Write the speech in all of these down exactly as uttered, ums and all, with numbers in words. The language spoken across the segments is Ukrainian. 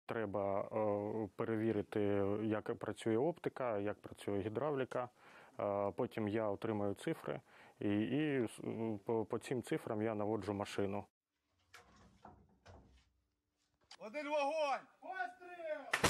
Треба перевірити, як працює оптика, як працює гідравліка. Потім я отримую цифри і, і по, по цим цифрам я наводжу машину. Один вогонь! Постріл!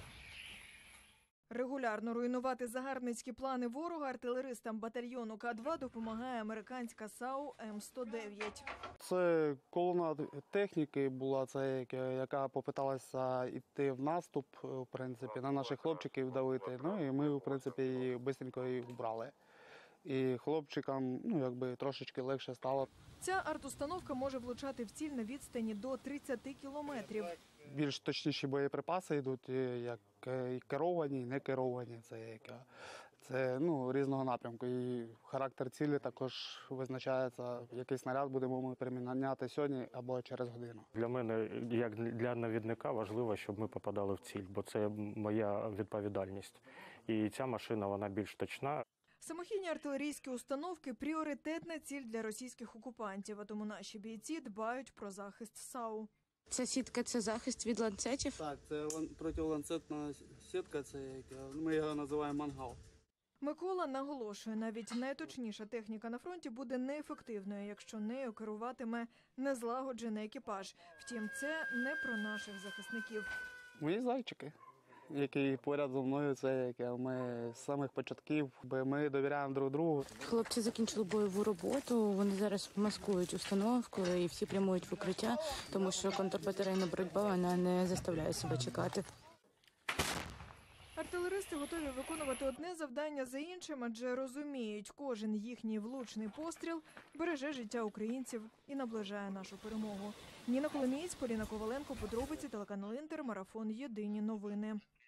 Регулярно руйнувати загарбницькі плани ворога артилеристам батальйону К два допомагає американська САУ М сто дев'ять. Це колона техніки була, це яка попиталася йти в наступ, в принципі, на наших хлопчиків давити. Ну і ми, в принципі, її швидко її вбрали. І хлопчикам, ну, якби трошечки легше стало. Ця артустановка може влучати в ціль на відстані до тридцяти кілометрів. Більш точніші боєприпаси йдуть, як і керовані, і не керовані. Це, як, це ну, різного напрямку. І характер цілі також визначається, який снаряд будемо ми приміняти сьогодні або через годину. Для мене, як для навідника, важливо, щоб ми попадали в ціль, бо це моя відповідальність. І ця машина, вона більш точна. Самохідні артилерійські установки – пріоритетна ціль для російських окупантів, а тому наші бійці дбають про захист САУ. Ця сітка – це захист від ланцетів? Так, це протиланцетна сітка, це, ми його називаємо мангал. Микола наголошує, навіть найточніша техніка на фронті буде неефективною, якщо нею керуватиме незлагоджений екіпаж. Втім, це не про наших захисників. Мої зайчики, які поряд зі мною, це як ми з самих початків, ми довіряємо друг другу. Хлопці закінчили бойову роботу, вони зараз маскують установку і всі прямують в укриття, тому що контрбатарейна боротьба, вона не заставляє себе чекати. Артилеристи готові виконувати одне завдання за іншим, адже розуміють, кожен їхній влучний постріл береже життя українців і наближає нашу перемогу. Ніна Коломієць, Поліна Коваленко, подробиці, телеканал Інтер, марафон «Єдині новини».